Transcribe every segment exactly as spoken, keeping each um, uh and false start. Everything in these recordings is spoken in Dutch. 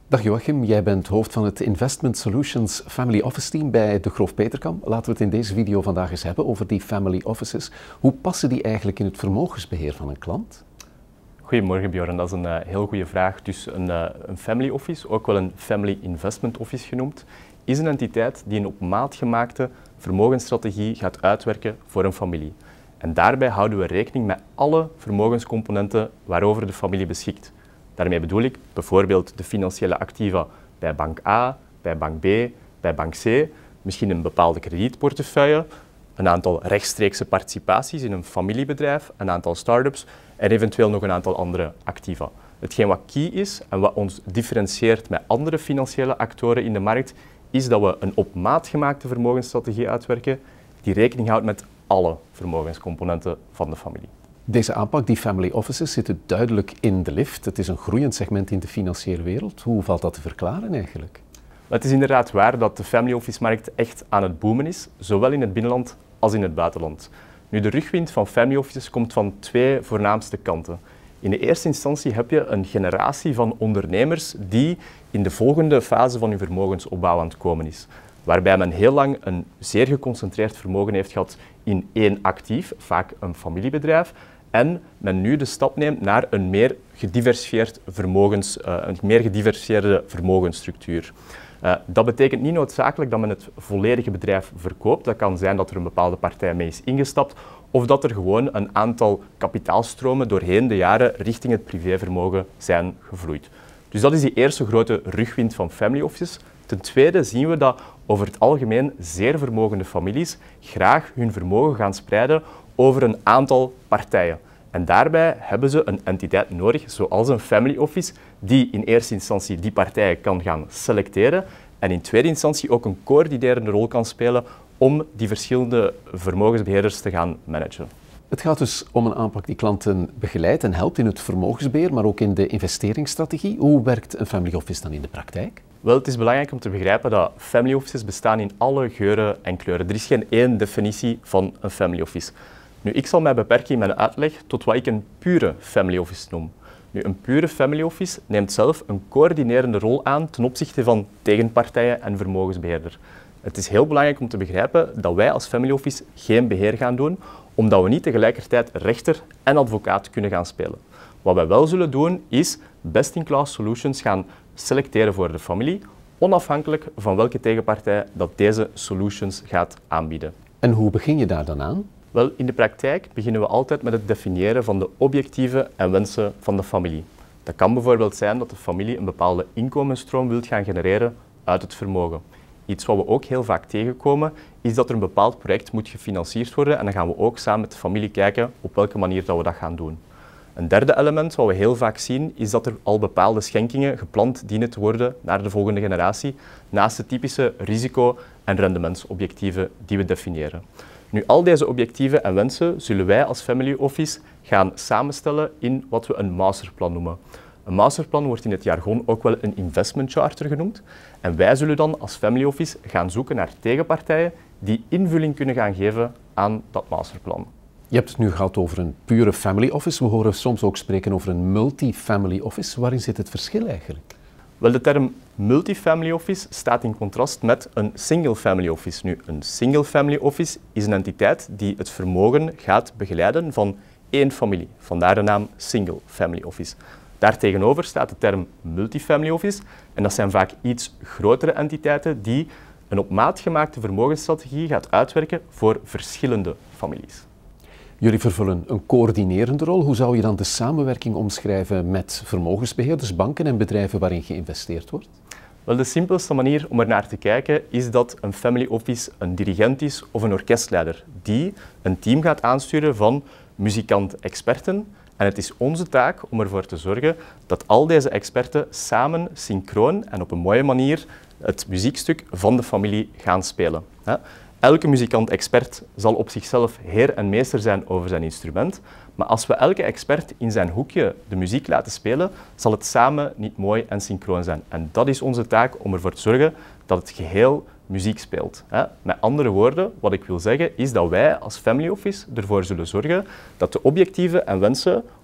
Dag Joachim, jij bent hoofd van het Investment Solutions Family Office Team bij Degroof Petercam. Laten we het in deze video vandaag eens hebben over die family offices. Hoe passen die eigenlijk in het vermogensbeheer van een klant? Goedemorgen Bjorn, dat is een uh, heel goede vraag. Dus een, uh, een family office, ook wel een family investment office genoemd, is een entiteit die een op maat gemaakte vermogensstrategie gaat uitwerken voor een familie. En daarbij houden we rekening met alle vermogenscomponenten waarover de familie beschikt. Daarmee bedoel ik bijvoorbeeld de financiële activa bij bank A, bij bank B, bij bank C, misschien een bepaalde kredietportefeuille, een aantal rechtstreekse participaties in een familiebedrijf, een aantal start-ups en eventueel nog een aantal andere activa. Hetgeen wat key is en wat ons differentieert met andere financiële actoren in de markt, is dat we een op maat gemaakte vermogensstrategie uitwerken die rekening houdt met alle vermogenscomponenten van de familie. Deze aanpak, die family offices, zitten duidelijk in de lift. Het is een groeiend segment in de financiële wereld. Hoe valt dat te verklaren eigenlijk? Het is inderdaad waar dat de family office-markt echt aan het boomen is, zowel in het binnenland als in het buitenland. Nu, de rugwind van family offices komt van twee voornaamste kanten. In de eerste instantie heb je een generatie van ondernemers die in de volgende fase van hun vermogensopbouw aan het komen is. Waarbij men heel lang een zeer geconcentreerd vermogen heeft gehad in één actief, vaak een familiebedrijf, en men nu de stap neemt naar een meer gediversifieerd vermogens, uh, een meer gediversifieerde vermogensstructuur. Uh, dat betekent niet noodzakelijk dat men het volledige bedrijf verkoopt. Dat kan zijn dat er een bepaalde partij mee is ingestapt of dat er gewoon een aantal kapitaalstromen doorheen de jaren richting het privévermogen zijn gevloeid. Dus dat is die eerste grote rugwind van family offices. Ten tweede zien we dat over het algemeen zeer vermogende families graag hun vermogen gaan spreiden over een aantal partijen. En daarbij hebben ze een entiteit nodig, zoals een family office, die in eerste instantie die partijen kan gaan selecteren en in tweede instantie ook een coördinerende rol kan spelen om die verschillende vermogensbeheerders te gaan managen. Het gaat dus om een aanpak die klanten begeleidt en helpt in het vermogensbeheer, maar ook in de investeringsstrategie. Hoe werkt een family office dan in de praktijk? Wel, het is belangrijk om te begrijpen dat family offices bestaan in alle geuren en kleuren. Er is geen één definitie van een family office. Nu, ik zal mij beperken in mijn uitleg tot wat ik een pure family office noem. Nu, een pure family office neemt zelf een coördinerende rol aan ten opzichte van tegenpartijen en vermogensbeheerder. Het is heel belangrijk om te begrijpen dat wij als family office geen beheer gaan doen, omdat we niet tegelijkertijd rechter en advocaat kunnen gaan spelen. Wat wij wel zullen doen, is best-in-class solutions gaan selecteren voor de familie, onafhankelijk van welke tegenpartij dat deze solutions gaat aanbieden. En hoe begin je daar dan aan? Wel, in de praktijk beginnen we altijd met het definiëren van de objectieven en wensen van de familie. Dat kan bijvoorbeeld zijn dat de familie een bepaalde inkomensstroom wil gaan genereren uit het vermogen. Iets wat we ook heel vaak tegenkomen, is dat er een bepaald project moet gefinancierd worden en dan gaan we ook samen met de familie kijken op welke manier dat we dat gaan doen. Een derde element wat we heel vaak zien, is dat er al bepaalde schenkingen gepland dienen te worden naar de volgende generatie, naast de typische risico- en rendementsobjectieven die we definiëren. Nu, al deze objectieven en wensen zullen wij als family office gaan samenstellen in wat we een masterplan noemen. Een masterplan wordt in het jargon ook wel een investment charter genoemd. En wij zullen dan als family office gaan zoeken naar tegenpartijen die invulling kunnen gaan geven aan dat masterplan. Je hebt het nu gehad over een pure family office. We horen soms ook spreken over een multifamily office. Waarin zit het verschil eigenlijk? Wel, de term multifamily office staat in contrast met een single family office. Nu, een single family office is een entiteit die het vermogen gaat begeleiden van één familie. Vandaar de naam single family office. Daartegenover staat de term multifamily office en dat zijn vaak iets grotere entiteiten die een op maat gemaakte vermogensstrategie gaat uitwerken voor verschillende families. Jullie vervullen een coördinerende rol. Hoe zou je dan de samenwerking omschrijven met vermogensbeheerders, banken en bedrijven waarin geïnvesteerd wordt? Wel, de simpelste manier om er naar te kijken is dat een family office een dirigent is of een orkestleider die een team gaat aansturen van muzikant-experten. En het is onze taak om ervoor te zorgen dat al deze experten samen, synchroon en op een mooie manier het muziekstuk van de familie gaan spelen. Elke muzikant-expert zal op zichzelf heer en meester zijn over zijn instrument, maar als we elke expert in zijn hoekje de muziek laten spelen, zal het samen niet mooi en synchroon zijn. En dat is onze taak om ervoor te zorgen dat het geheel muziek speelt. Met andere woorden, wat ik wil zeggen, is dat wij als family office ervoor zullen zorgen dat de objectieven en wensen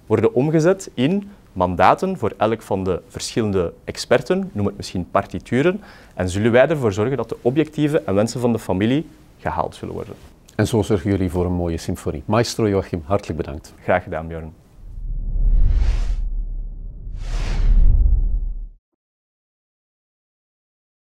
worden omgezet in mandaten voor elk van de verschillende experten, noem het misschien partituren, en zullen wij ervoor zorgen dat de objectieven en wensen van de familie gehaald zullen worden. En zo zorgen jullie voor een mooie symfonie. Maestro Joachim, hartelijk bedankt. Graag gedaan, Björn.